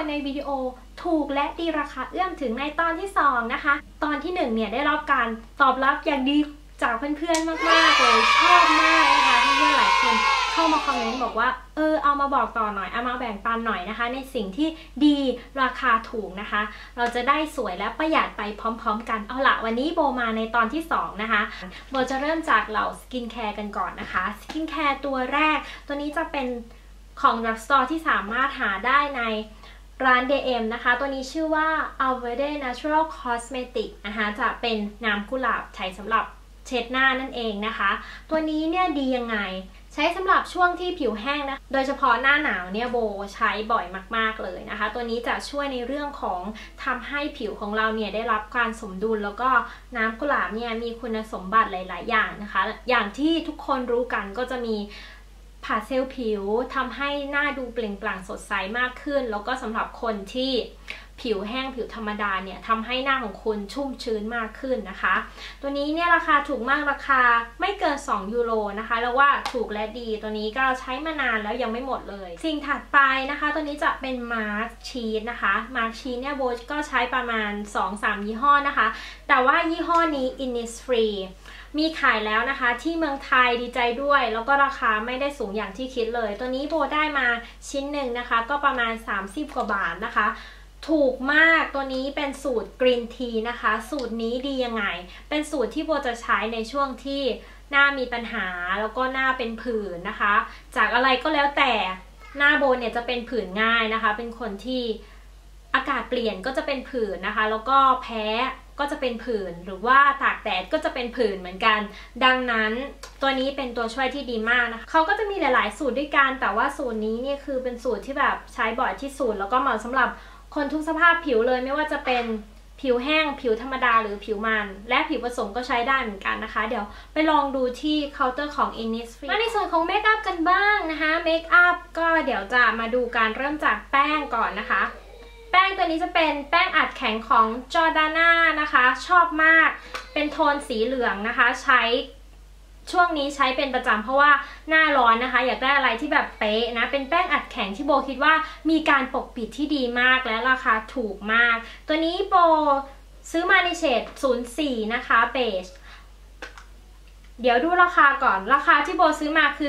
ในวิดีโอถูกและดีราคาเอื้อมถึงในตอนที่2นะคะตอนที่1เนี่ยได้รับการตอบรับอย่างดีจากเพื่อนๆมากๆเลยชอบมากนะคะเพื่อนๆหลายคนเข้ามาคอมเมนต์บอกว่าเอามาบอกต่อหน่อยเอามาแบ่งปันหน่อยนะคะในสิ่งที่ดีราคาถูกนะคะเราจะได้สวยและประหยัดไปพร้อมๆกันเอาละวันนี้โบมาในตอนที่2นะคะโบจะเริ่มจากเหล่าสกินแคร์กันก่อนนะคะสกินแคร์ตัวแรกตัวนี้จะเป็นของ Drug Store ที่สามารถหาได้ในร้าน DM นะคะตัวนี้ชื่อว่า Alverde Natural Cosmetic นะคะจะเป็นน้ำกุหลาบใช้สำหรับเช็ดหน้านั่นเองนะคะตัวนี้เนี่ยดียังไงใช้สำหรับช่วงที่ผิวแห้งนะโดยเฉพาะหน้าหนาวเนี่ยโบใช้บ่อยมากๆเลยนะคะตัวนี้จะช่วยในเรื่องของทำให้ผิวของเราเนี่ยได้รับการสมดุลแล้วก็น้ำกุหลาบเนี่ยมีคุณสมบัติหลายๆอย่างนะคะอย่างที่ทุกคนรู้กันก็จะมีผ่าเซลล์ผิวทำให้หน้าดูเปล่งปลั่งสดใสมากขึ้นแล้วก็สำหรับคนที่ผิวแห้งผิวธรรมดาเนี่ยทำให้หน้าของคุณชุ่มชื้นมากขึ้นนะคะตัวนี้เนี่ยราคาถูกมากราคาไม่เกิน2 ยูโรนะคะแล้วว่าถูกและดีตัวนี้ก็ใช้มานานแล้วยังไม่หมดเลยสิ่งถัดไปนะคะตัวนี้จะเป็นมาร์คชีสนะคะมาร์คชีสเนี่ยโบก็ใช้ประมาณ 2-3 ยี่ห้อนะคะแต่ว่ายี่ห้อนี้ Innisfreeมีขายแล้วนะคะที่เมืองไทยดีใจด้วยแล้วก็ราคาไม่ได้สูงอย่างที่คิดเลยตัวนี้โบได้มาชิ้นหนึ่งนะคะก็ประมาณ30 กว่าบาทนะคะถูกมากตัวนี้เป็นสูตรกรีนทีนะคะสูตรนี้ดียังไงเป็นสูตรที่โบจะใช้ในช่วงที่หน้ามีปัญหาแล้วก็หน้าเป็นผื่นนะคะจากอะไรก็แล้วแต่หน้าโบเนี่ยจะเป็นผื่นง่ายนะคะเป็นคนที่อากาศเปลี่ยนก็จะเป็นผื่นนะคะแล้วก็แพ้ก็จะเป็นผื่นหรือว่าตากแดดก็จะเป็นผื่นเหมือนกันดังนั้นตัวนี้เป็นตัวช่วยที่ดีมากนะคะเขาก็จะมีหลายๆสูตรด้วยกันแต่ว่าสูตรนี้เนี่ยคือเป็นสูตรที่แบบใช้บ่อยที่สุดแล้วก็เหมาะสำหรับคนทุกสภาพผิวเลยไม่ว่าจะเป็นผิวแห้งผิวธรรมดาหรือผิวมันและผิวผสมก็ใช้ได้เหมือนกันนะคะเดี๋ยวไปลองดูที่เคาน์เตอร์ของ Innisfree มาในส่วนของเมคอัพกันบ้างนะคะเมคอัพก็เดี๋ยวจะมาดูการเริ่มจากแป้งก่อนนะคะแป้งตัวนี้จะเป็นแป้งอัดแข็งของ Jordana นะคะชอบมากเป็นโทนสีเหลืองนะคะใช้ช่วงนี้ใช้เป็นประจำเพราะว่าหน้าร้อนนะคะอยากได้อะไรที่แบบเป๊ะนะเป็นแป้งอัดแข็งที่โบคิดว่ามีการปกปิดที่ดีมากและราคาถูกมากตัวนี้โบซื้อมาในเฉด04นะคะเบจเดี๋ยวดูราคาก่อนราคาที่โบซื้อมาคือ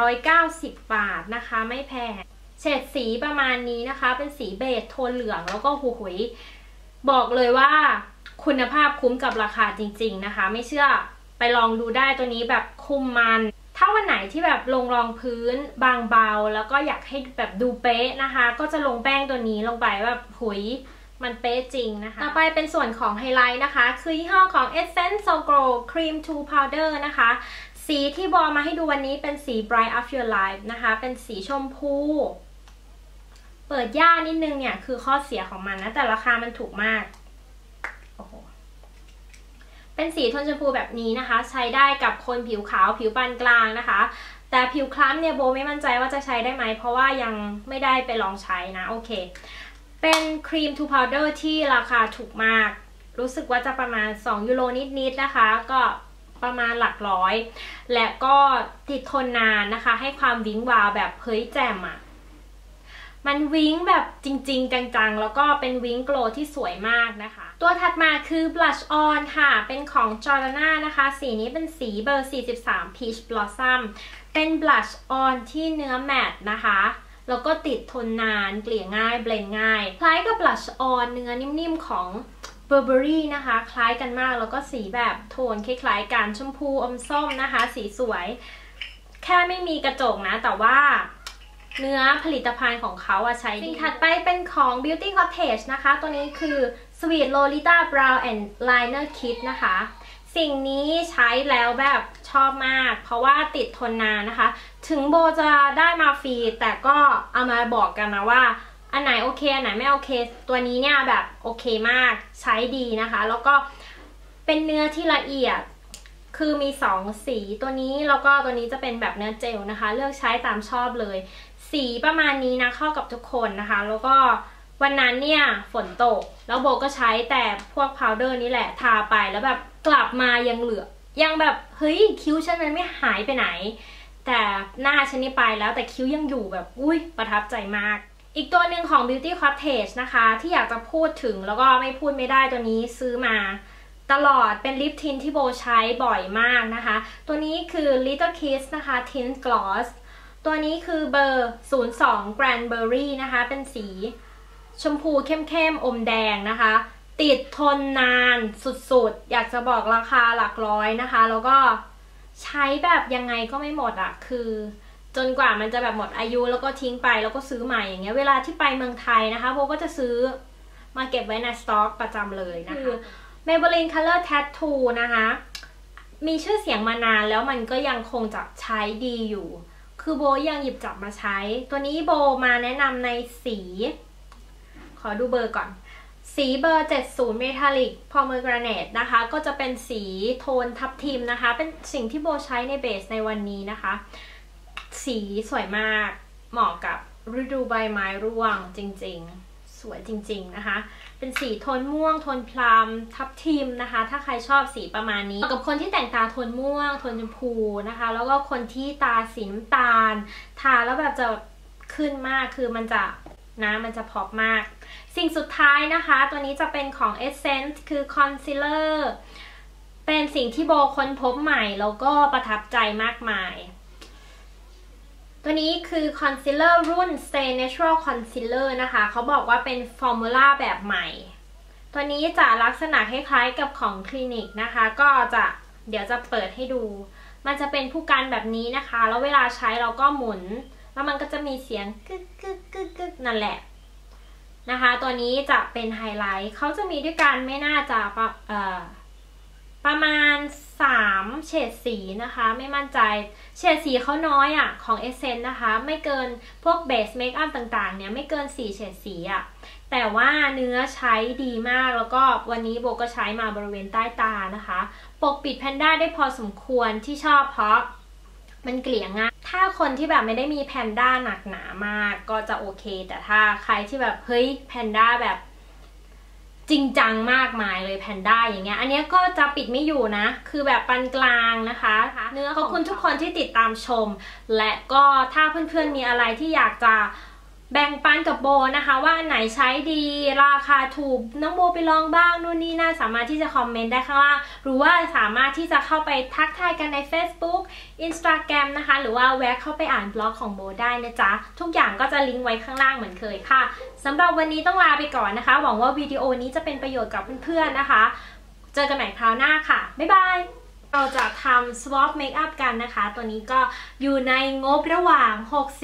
390 บาทนะคะไม่แพงเฉดสีประมาณนี้นะคะเป็นสีเบจโทนเหลืองแล้วก็หุยบอกเลยว่าคุณภาพคุ้มกับราคาจริงๆนะคะไม่เชื่อไปลองดูได้ตัวนี้แบบคุมมันถ้าวันไหนที่แบบลงรองพื้นบางเบาแล้วก็อยากให้แบบดูเป๊ะนะคะก็จะลงแป้งตัวนี้ลงไปแบบหุยมันเป๊ะจริงนะคะต่อไปเป็นส่วนของไฮไลท์นะคะคือยี่ห้อของ Essence So Glow Cream 2 Powder นะคะสีที่บอมาให้ดูวันนี้เป็นสี Bright Up Your Life นะคะเป็นสีชมพูเปิดยากนิดนึงเนี่ยคือข้อเสียของมันนะแต่ราคามันถูกมากโอ้โหเป็นสีโทนชมพูแบบนี้นะคะใช้ได้กับคนผิวขาวผิวปานกลางนะคะแต่ผิวคล้ำเนี่ยโบไม่มั่นใจว่าจะใช้ได้ไหมเพราะว่ายังไม่ได้ไปลองใช้นะโอเคเป็นครีม 2 powder ที่ราคาถูกมากรู้สึกว่าจะประมาณ2 ยูโรนิดๆนะคะก็ประมาณหลักร้อยและก็ติดทนนานนะคะให้ความวิ้งวาวแบบเฮ้ยแจ่มอ่ะมันวิ้งแบบจริงๆจังๆแล้วก็เป็นวิ้งโกลที่สวยมากนะคะตัวถัดมาคือ blush on ค่ะเป็นของ Jordana นะคะสีนี้เป็นสีเบอร์43 Peach Blossom เป็น blush on ที่เนื้อแมตต์นะคะแล้วก็ติดทนนานเกลี่ยง่ายเบลนด์ง่ายคล้ายกับ blush on เนื้อนิ่มๆของ Burberry นะคะคล้ายกันมากแล้วก็สีแบบโทนคล้ายๆกันชมพูอมส้มนะคะสีสวยแค่ไม่มีกระจกนะแต่ว่าเนื้อผลิตภัณฑ์ของเขาใช้ดีสิ่งถัดไปเป็นของ Beauty Cottage นะคะตัวนี้คือ Sweet Lolita Brow and Liner Kit นะคะสิ่งนี้ใช้แล้วแบบชอบมากเพราะว่าติดทนนานนะคะถึงโบจะได้มาฟรีแต่ก็เอามาบอกกันนะว่าอันไหนโอเคอันไหนไม่โอเคตัวนี้เนี่ยแบบโอเคมากใช้ดีนะคะแล้วก็เป็นเนื้อที่ละเอียดคือมี2สีตัวนี้แล้วก็ตัวนี้จะเป็นแบบเนื้อเจลนะคะเลือกใช้ตามชอบเลยสีประมาณนี้นะเข้ากับทุกคนนะคะแล้วก็วันนั้นเนี่ยฝนตกแล้วโบก็ใช้แต่พวกพาวเดอร์นี่แหละทาไปแล้วแบบกลับมายังเหลือยังแบบเฮ้ยคิ้วฉันมันไม่หายไปไหนแต่หน้าฉันนี่ไปแล้วแต่คิ้วยังอยู่แบบอุ้ยประทับใจมากอีกตัวหนึ่งของ Beauty Cottage นะคะที่อยากจะพูดถึงแล้วก็ไม่พูดไม่ได้ตัวนี้ซื้อมาตลอดเป็นลิปทินที่โบใช้บ่อยมากนะคะตัวนี้คือ Little Kiss นะคะ Tint Gloss ตัวนี้คือเบอร์ 02 Cranberry นะคะเป็นสีชมพูเข้มๆอมแดงนะคะติดทนนานสุดๆอยากจะบอกราคาหลักร้อยนะคะแล้วก็ใช้แบบยังไงก็ไม่หมดอะคือจนกว่ามันจะแบบหมดอายุแล้วก็ทิ้งไปแล้วก็ซื้อใหม่อย่างเงี้ยเวลาที่ไปเมืองไทยนะคะโบก็จะซื้อมาเก็บไว้ในสต็อกประจำเลยนะคะ Maybelline Color Tattoo นะคะมีชื่อเสียงมานานแล้วมันก็ยังคงจะใช้ดีอยู่คือโบยังหยิบจับมาใช้ตัวนี้โบมาแนะนำในสีขอดูเบอร์ก่อนสีเบอร์ 70 Metallic Pomegranate นะคะก็จะเป็นสีโทนทับทิมนะคะเป็นสิ่งที่โบใช้ในเบสในวันนี้นะคะสีสวยมากเหมาะกับฤดูใบไม้ร่วงจริงๆสวยจริงๆนะคะเป็นสีโทนม่วงโทนพลัมทับทิมนะคะถ้าใครชอบสีประมาณนี้กับคนที่แต่งตาโทนม่วงโทนชมพูนะคะแล้วก็คนที่ตาสีน้ำตาลทาแล้วแบบจะขึ้นมากคือมันจะมันจะพอปมากสิ่งสุดท้ายนะคะตัวนี้จะเป็นของ Essence คือ Concealer เป็นสิ่งที่โบค้นพบใหม่แล้วก็ประทับใจมากมายตัวนี้คือ Concealer รุ่น Stay Natural Concealer นะคะเขาบอกว่าเป็นฟอร์มูล่าแบบใหม่ตัวนี้จะลักษณะคล้ายๆกับของคลินิกนะคะก็จะเดี๋ยวจะเปิดให้ดูมันจะเป็นผู้กันแบบนี้นะคะแล้วเวลาใช้เราก็หมุนแล้วมันก็จะมีเสียงกึกกึกกึกกึกนั่นแหละนะคะตัวนี้จะเป็นไฮไลท์เขาจะมีด้วยกันไม่น่าจะประมาณ3เฉดสีนะคะไม่มั่นใจเฉดสีเขาน้อยอ่ะของ Essence นะคะไม่เกินพวกเบสเมคอัพต่างๆเนี่ยไม่เกิน4เฉดสีอ่ะแต่ว่าเนื้อใช้ดีมากแล้วก็วันนี้โบก็ใช้มาบริเวณใต้ตานะคะปกปิดแพนด้าได้พอสมควรที่ชอบเพราะมันเกลี่ยง่ายถ้าคนที่แบบไม่ได้มีแพนด้าหนักหนามากก็จะโอเคแต่ถ้าใครที่แบบเฮ้ยแพนด้าแบบจริงจังมากมายเลยแพนด้าอย่างเงี้ยอันนี้ก็จะปิดไม่อยู่นะคือแบบปานกลางนะคะเนื้อขอบคุณทุกคนที่ติดตามชมและก็ถ้าเพื่อนๆมีอะไรที่อยากจะแบ่งปันกับโบนะคะว่าอันไหนใช้ดีราคาถูกน้องโบไปลองบ้างนู่นนี่น่าสามารถที่จะคอมเมนต์ได้ข้างล่างหรือว่าสามารถที่จะเข้าไปทักทายกันใน Facebook Instagram นะคะหรือว่าแวะเข้าไปอ่านบล็อกของโบได้นะจ๊ะทุกอย่างก็จะลิงก์ไว้ข้างล่างเหมือนเคยค่ะสำหรับวันนี้ต้องลาไปก่อนนะคะหวังว่าวิดีโอนี้จะเป็นประโยชน์กับเพื่อนๆนะคะเจอกันใหม่คราวหน้าค่ะบ๊ายบายเราจะทำ swap makeup กันนะคะตัวนี้ก็อยู่ในงบระหว่าง60